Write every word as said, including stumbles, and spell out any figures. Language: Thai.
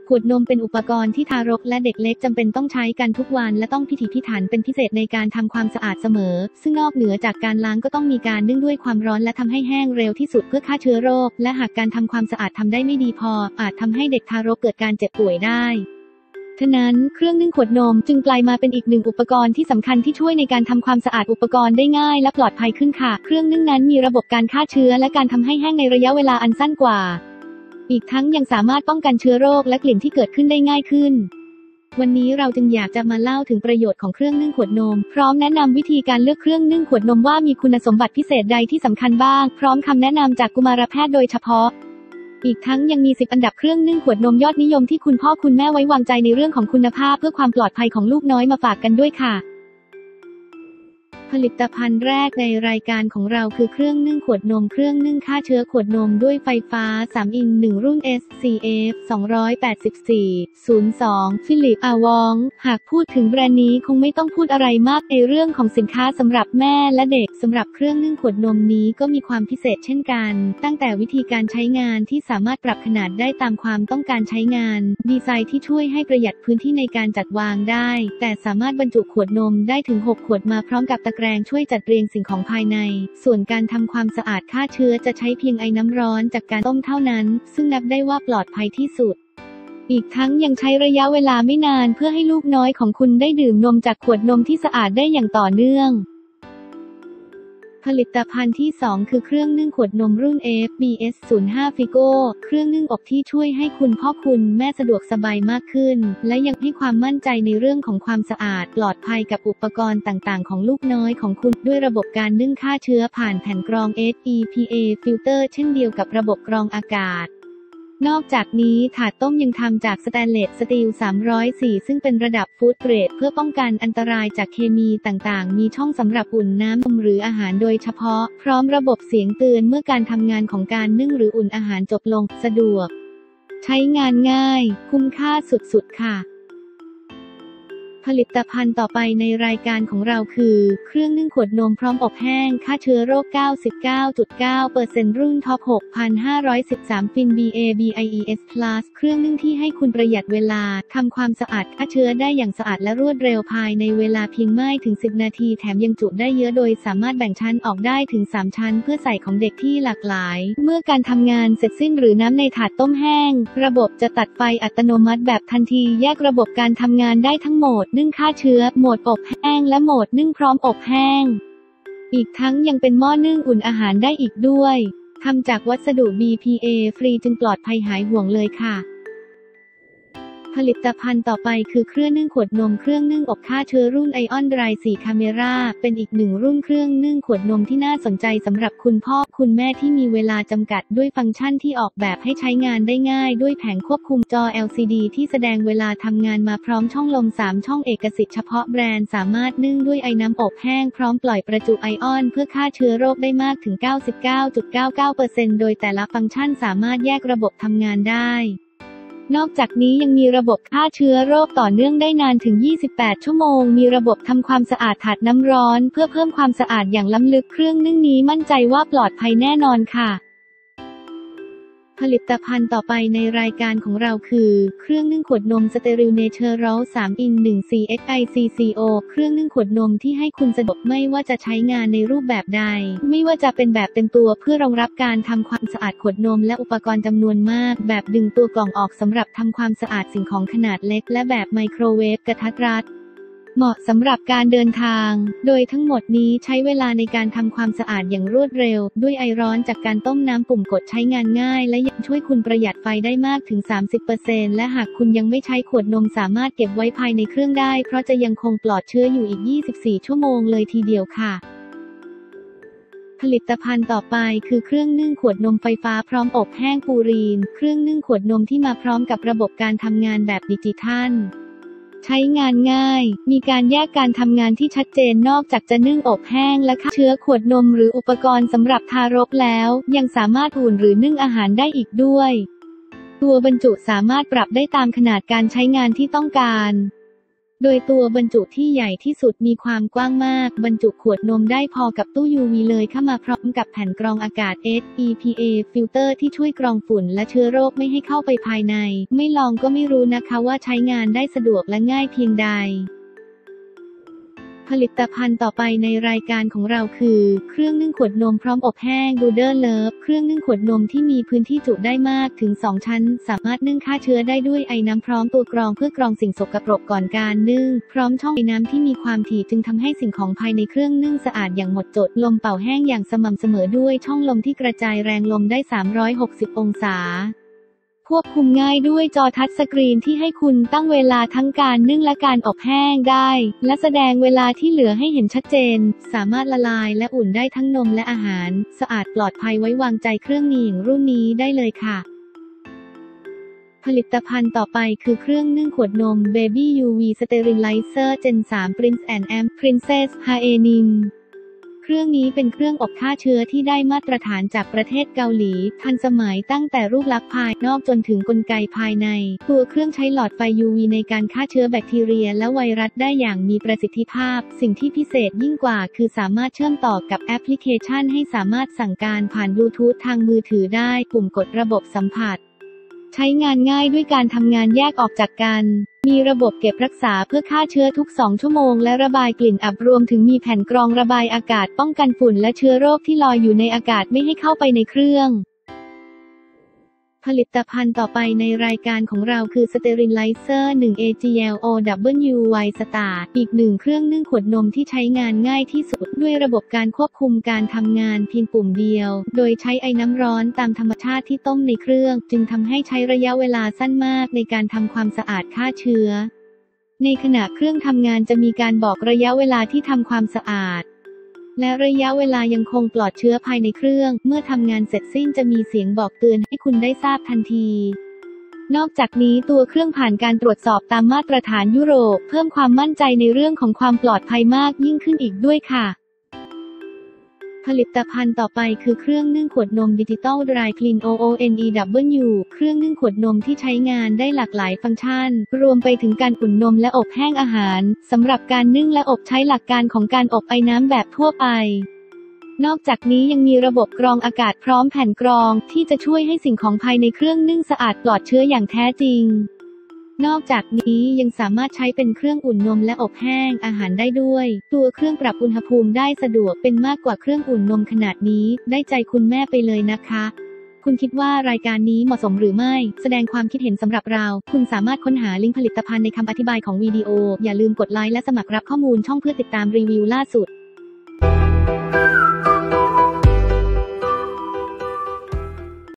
ขวดนมเป็นอุปกรณ์ที่ทารกและเด็กเล็กจำเป็นต้องใช้กันทุกวันและต้องพิถีพิถันเป็นพิเศษในการทำความสะอาดเสมอซึ่งนอกเหนือจากการล้างก็ต้องมีการนึ่งด้วยความร้อนและทำให้แห้งเร็วที่สุดเพื่อฆ่าเชื้อโรคและหากการทำความสะอาดทำได้ไม่ดีพออาจทำให้เด็กทารกเกิดการเจ็บป่วยได้ฉะนั้นเครื่องนึ่งขวดนมจึงกลายมาเป็นอีกหนึ่งอุปกรณ์ที่สำคัญที่ช่วยในการทำความสะอาดอุปกรณ์ได้ง่ายและปลอดภัยขึ้นค่ะเครื่องนึ่งนั้นมีระบบการฆ่าเชื้อและการทำให้แห้งในระยะเวลาอันสั้นกว่าอีกทั้งยังสามารถป้องกันเชื้อโรคและกลิ่นที่เกิดขึ้นได้ง่ายขึ้นวันนี้เราจึงอยากจะมาเล่าถึงประโยชน์ของเครื่องนึ่งขวดนมพร้อมแนะนำวิธีการเลือกเครื่องนึ่งขวดนมว่ามีคุณสมบัติพิเศษใดที่สำคัญบ้างพร้อมคำแนะนำจากกุมารแพทย์โดยเฉพาะอีกทั้งยังมีสิบอันดับเครื่องนึ่งขวดนมยอดนิยมที่คุณพ่อคุณแม่ไว้วางใจในเรื่องของคุณภาพเพื่อความปลอดภัยของลูกน้อยมาฝากกันด้วยค่ะผลิตภัณฑ์แรกในรายการของเราคือเครื่องนึ่งขวดนมเครื่องนึ่งฆ่าเชื้อขวดนมด้วยไฟฟ้าสามอินหนึ่งรุ่น เอส ซี เอฟ สองร้อยแปดสิบสี่ ศูนย์ สอง ฟิลิป อาวองหากพูดถึงแบรนด์นี้คงไม่ต้องพูดอะไรมากในเรื่องของสินค้าสำหรับแม่และเด็กสำหรับเครื่องนึ่งขวดนมนี้ก็มีความพิเศษเช่นกันตั้งแต่วิธีการใช้งานที่สามารถปรับขนาดได้ตามความต้องการใช้งานดีไซน์ที่ช่วยให้ประหยัดพื้นที่ในการจัดวางได้แต่สามารถบรรจุขวดนมได้ถึงหกขวดมาพร้อมกับตะแกรงช่วยจัดเรียงสิ่งของภายในส่วนการทำความสะอาดฆ่าเชื้อจะใช้เพียงไอน้ำร้อนจากการต้มเท่านั้นซึ่งนับได้ว่าปลอดภัยที่สุดอีกทั้งยังใช้ระยะเวลาไม่นานเพื่อให้ลูกน้อยของคุณได้ดื่มนมจากขวดนมที่สะอาดได้อย่างต่อเนื่องผลิตภัณฑ์ที่สองคือเครื่องนึ่งขวดนมรุ่น เอ เอฟ บี เอส ศูนย์ ห้า Figo เครื่องนึ่งอบที่ช่วยให้คุณพ่อคุณแม่สะดวกสบายมากขึ้นและยังให้ความมั่นใจในเรื่องของความสะอาดปลอดภัยกับอุปกรณ์ต่างๆของลูกน้อยของคุณด้วยระบบการนึ่งฆ่าเชื้อผ่านแผ่นกรอง เอส อี พี เอ ฟิลเตอร์เช่นเดียวกับระบบกรองอากาศนอกจากนี้ถาดต้มยังทำจากสแตนเลสสตีลสามร้อยสี่ซึ่งเป็นระดับฟู้ดเกรดเพื่อป้องกันอันตรายจากเคมีต่างๆมีช่องสำหรับอุ่นน้ำนมหรืออาหารโดยเฉพาะพร้อมระบบเสียงเตือนเมื่อการทำงานของการนึ่งหรืออุ่นอาหารจบลงสะดวกใช้งานง่ายคุ้มค่าสุดๆค่ะผลิตภัณฑ์ต่อไปในรายการของเราคือเครื่องนึ่งขวดนมพร้อมอบแห้งฆ่าเชื้อโรค เก้าสิบเก้าจุดเก้าเปอร์เซ็นต์ รุ่นท็อป หกพันห้าร้อยสิบสาม ฟิน บี เอ บี ไอ อี เอส Plus เครื่องนึ่งที่ให้คุณประหยัดเวลาทำความสะอาดฆ่าเชื้อได้อย่างสะอาดและรวดเร็วภายในเวลาเพียงไม่ถึงสิบนาทีแถมยังจุได้เยอะโดยสามารถแบ่งชั้นออกได้ถึงสามชั้นเพื่อใส่ของเด็กที่หลากหลายเมื่อการทำงานเสร็จสิ้นหรือน้ำในถาดต้มแห้งระบบจะตัดไฟอัตโนมัติแบบทันทีแยกระบบการทำงานได้ทั้งโหมดนึ่งฆ่าเชื้อโหมดอบแห้งและโหมดนึ่งพร้อมอบแห้งอีกทั้งยังเป็นหม้อนึ่งอุ่นอาหารได้อีกด้วยทำจากวัสดุ บี พี เอ ฟรีจึงปลอดภัยหายห่วงเลยค่ะผลิตภัณฑ์ต่อไปคือเครื่องนึ่งขวดนมเครื่องนึ่งอบฆ่าเชื้อรุ่น Ion Dry โฟร์ Camera เป็นอีกหนึ่งรุ่นเครื่องนึ่งขวดนมที่น่าสนใจสำหรับคุณพ่อคุณแม่ที่มีเวลาจำกัดด้วยฟังก์ชันที่ออกแบบให้ใช้งานได้ง่ายด้วยแผงควบคุมจอ แอล ซี ดี ที่แสดงเวลาทำงานมาพร้อมช่องลมสามช่องเอกสิทธิ์เฉพาะแบรนด์สามารถนึ่งด้วยไอน้ำอบแห้งพร้อมปล่อยประจุไอออนเพื่อฆ่าเชื้อโรคได้มากถึง เก้าสิบเก้าจุดเก้าเก้าเปอร์เซ็นต์ โดยแต่ละฟังก์ชันสามารถแยกระบบทำงานได้นอกจากนี้ยังมีระบบฆ่าเชื้อโรคต่อเนื่องได้นานถึงยี่สิบแปดชั่วโมงมีระบบทำความสะอาดถาดน้ำร้อนเพื่อเพิ่มความสะอาดอย่างล้ำลึกเครื่องนึ่งนี้มั่นใจว่าปลอดภัยแน่นอนค่ะผลิตภัณฑ์ต่อไปในรายการของเราคือเครื่องนึ่งขวดนมสเตอริลเนเชอรัล สาม อิน หนึ่ง ซี เอ็กซ์ ไอ ซี ซี โอ เครื่องนึ่งขวดนมที่ให้คุณสะดวกไม่ว่าจะใช้งานในรูปแบบใดไม่ว่าจะเป็นแบบเต็มตัวเพื่อรองรับการทำความสะอาดขวดนมและอุปกรณ์จำนวนมากแบบดึงตัวกล่องออกสำหรับทำความสะอาดสิ่งของขนาดเล็กและแบบไมโครเวฟกระทัดรัดเหมาะสำหรับการเดินทางโดยทั้งหมดนี้ใช้เวลาในการทำความสะอาดอย่างรวดเร็วด้วยไอร้อนจากการต้มน้ำปุ่มกดใช้งานง่ายและยังช่วยคุณประหยัดไฟได้มากถึง สามสิบเปอร์เซ็นต์ และหากคุณยังไม่ใช้ขวดนมสามารถเก็บไว้ภายในเครื่องได้เพราะจะยังคงปลอดเชื้ออยู่อีกยี่สิบสี่ชั่วโมงเลยทีเดียวค่ะผลิตภัณฑ์ต่อไปคือเครื่องนึ่งขวดนมไฟฟ้าพร้อมอบแห้งปูรีนเครื่องนึ่งขวดนมที่มาพร้อมกับระบบการทำงานแบบดิจิทัลใช้งานง่ายมีการแยกการทำงานที่ชัดเจนนอกจากจะนึ่งอบแห้งและฆ่าเชื้อขวดนมหรืออุปกรณ์สำหรับทารกแล้วยังสามารถอุ่นหรือนึ่งอาหารได้อีกด้วยตัวบรรจุสามารถปรับได้ตามขนาดการใช้งานที่ต้องการโดยตัวบรรจุที่ใหญ่ที่สุดมีความกว้างมากบรรจุขวดนมได้พอกับตู้ ยู วี เลยเข้ามาพร้อมกับแผ่นกรองอากาศ เอส อี พี เอ ฟิลเตอร์ที่ช่วยกรองฝุ่นและเชื้อโรคไม่ให้เข้าไปภายในไม่ลองก็ไม่รู้นะคะว่าใช้งานได้สะดวกและง่ายเพียงใดผลิตภัณฑ์ต่อไปในรายการของเราคือเครื่องนึ่งขวดนมพร้อมอบแห้งดูเดอร์เลิฟเครื่องนึ่งขวดนมที่มีพื้นที่จุได้มากถึงสองชั้นสามารถนึ่งฆ่าเชื้อได้ด้วยไอน้ำพร้อมตัวกรองเพื่อกรองสิ่งสกปรกก่อนการนึ่งพร้อมช่องไอน้ำที่มีความถี่จึงทำให้สิ่งของภายในเครื่องนึ่งสะอาดอย่างหมดจดลมเป่าแห้งอย่างสม่ำเสมอด้วยช่องลมที่กระจายแรงลมได้สามร้อยหกสิบองศาควบคุมง่ายด้วยจอทัชสกรีนที่ให้คุณตั้งเวลาทั้งการนึ่งและการอบแห้งได้และแสดงเวลาที่เหลือให้เห็นชัดเจนสามารถละลายและอุ่นได้ทั้งนมและอาหารสะอาดปลอดภัยไว้วางใจเครื่องนี้อย่างรุ่นนี้ได้เลยค่ะผลิตภัณฑ์ต่อไปคือเครื่องนึ่งขวดนม Baby ยู วี Sterilizer Gen สาม Prince and Amp Princess Haenimเครื่องนี้เป็นเครื่องอบฆ่าเชื้อที่ได้มาตรฐานจากประเทศเกาหลีทันสมัยตั้งแต่รูปลักษณ์ภายนอกจนถึงกลไกภายในตัวเครื่องใช้หลอดไฟ ยู วี ในการฆ่าเชื้อแบคทีเรียและไวรัสได้อย่างมีประสิทธิภาพสิ่งที่พิเศษยิ่งกว่าคือสามารถเชื่อมต่อกับแอปพลิเคชันให้สามารถสั่งการผ่านบลูทูธทางมือถือได้ปุ่มกดระบบสัมผัสใช้งานง่ายด้วยการทำงานแยกออกจากกันมีระบบเก็บรักษาเพื่อฆ่าเชื้อทุกสองชั่วโมงและระบายกลิ่นอับรวมถึงมีแผ่นกรองระบายอากาศป้องกันฝุ่นและเชื้อโรคที่ลอยอยู่ในอากาศไม่ให้เข้าไปในเครื่องผลิตภัณฑ์ต่อไปในรายการของเราคือ Sterilizer หนึ่ง เอ จี แอล โอ ดับเบิลยู วาย Star อีกหนึ่งเครื่องนึ่งขวดนมที่ใช้งานง่ายที่สุดด้วยระบบการควบคุมการทำงานเพียงปุ่มเดียวโดยใช้ไอน้ำร้อนตามธรรมชาติที่ต้มในเครื่องจึงทำให้ใช้ระยะเวลาสั้นมากในการทำความสะอาดฆ่าเชื้อในขณะเครื่องทำงานจะมีการบอกระยะเวลาที่ทำความสะอาดและระยะเวลายังคงปลอดเชื้อภายในเครื่องเมื่อทำงานเสร็จสิ้นจะมีเสียงบอกเตือนให้คุณได้ทราบทันทีนอกจากนี้ตัวเครื่องผ่านการตรวจสอบตามมาตรฐานยุโรปเพิ่มความมั่นใจในเรื่องของความปลอดภัยมากยิ่งขึ้นอีกด้วยค่ะผลิตภัณฑ์ต่อไปคือเครื่องนึ่งขวดนมดิจิตอล Dry Clean โอ โอ เอ็น อี ดับเบิลยู เครื่องนึ่งขวดนมที่ใช้งานได้หลากหลายฟังก์ชันรวมไปถึงการอุ่นนมและอบแห้งอาหารสำหรับการนึ่งและอบใช้หลักการของการอบไอน้ำแบบทั่วไปนอกจากนี้ยังมีระบบกรองอากาศพร้อมแผ่นกรองที่จะช่วยให้สิ่งของภายในเครื่องนึ่งสะอาดปลอดเชื้ออย่างแท้จริงนอกจากนี้ยังสามารถใช้เป็นเครื่องอุ่นนมและอบแห้งอาหารได้ด้วยตัวเครื่องปรับอุณหภูมิได้สะดวกเป็นมากกว่าเครื่องอุ่นนมขนาดนี้ได้ใจคุณแม่ไปเลยนะคะคุณคิดว่ารายการนี้เหมาะสมหรือไม่แสดงความคิดเห็นสำหรับเราคุณสามารถค้นหาลิงก์ผลิตภัณฑ์ในคำอธิบายของวิดีโออย่าลืมกดไลค์และสมัครรับข้อมูลช่องเพื่อติดตามรีวิวล่าสุด